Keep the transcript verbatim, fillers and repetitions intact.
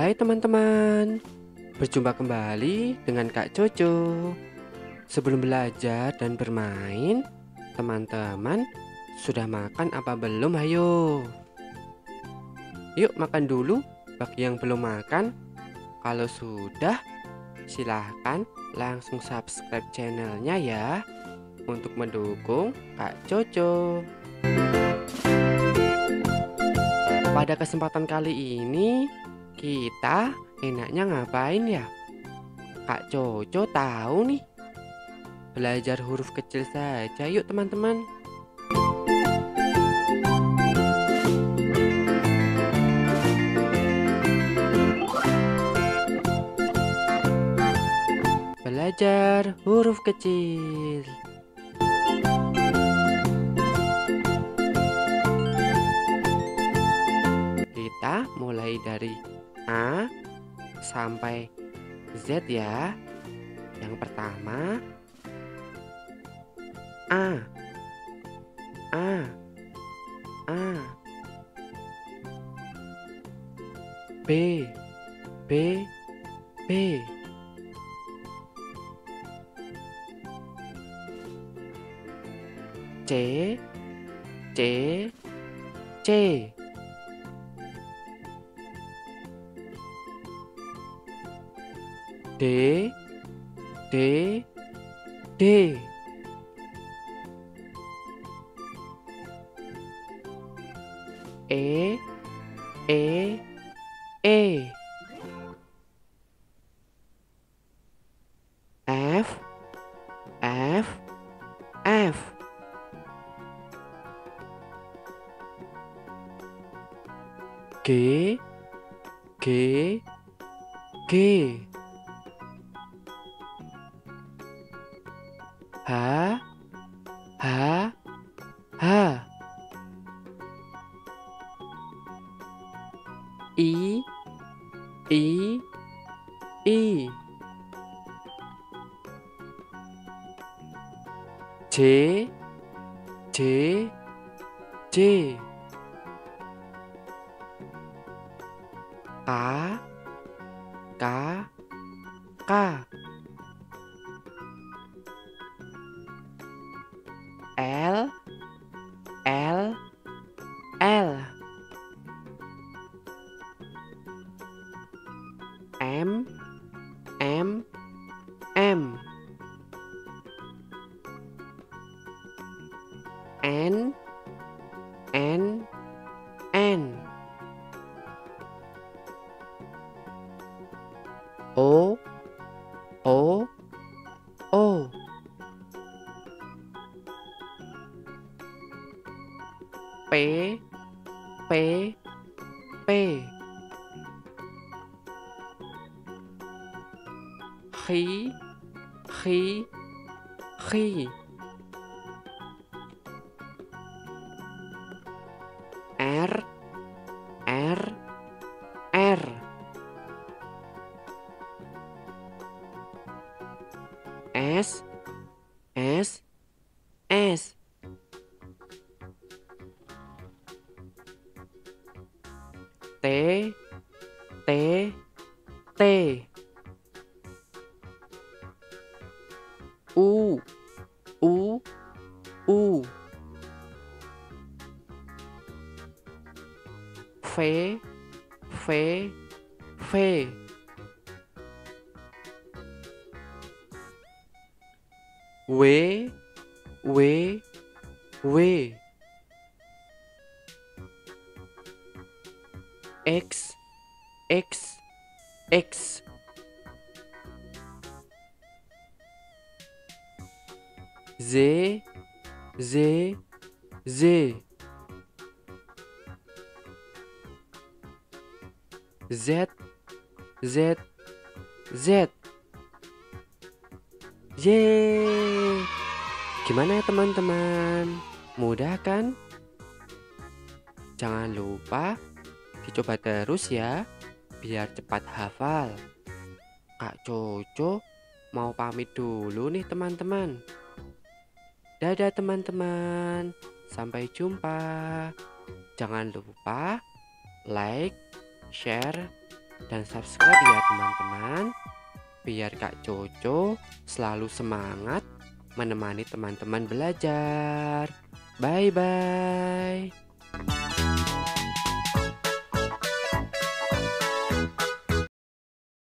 Hai teman-teman, berjumpa kembali dengan Kak Coco. Sebelum belajar dan bermain, teman-teman sudah makan apa belum? Ayo, yuk makan dulu bagi yang belum makan. Kalau sudah, silahkan langsung subscribe channelnya ya, untuk mendukung Kak Coco. Pada kesempatan kali ini, kita enaknya ngapain ya? Kak Coco tahu nih. Belajar huruf kecil saja yuk teman-teman. Belajar huruf kecil. Kita mulai dari A sampai Z ya. Yang pertama A, A, A. B, B, B. C, C, C. D, D, D. E, E, E. F, F, F. G, G, G. H, H, H. I, I, I. J, J, J. K, K, K. L, L, L. M, M, M. N, N, N. O, O, O. P, P, P. Khi, khi, khi. R, R, R. S, S, S. T, T, T. U, U, U. V, V, V. W, W, W. X, X, X. Z, Z, Z. Z, Z, Z. Yeay. Gimana ya teman-teman? Mudah kan? Jangan lupa dicoba terus ya, biar cepat hafal. Kak Coco mau pamit dulu nih teman-teman. Dadah teman-teman, sampai jumpa. Jangan lupa like, share, dan subscribe ya teman-teman, biar Kak Coco selalu semangat menemani teman-teman belajar. Bye-bye.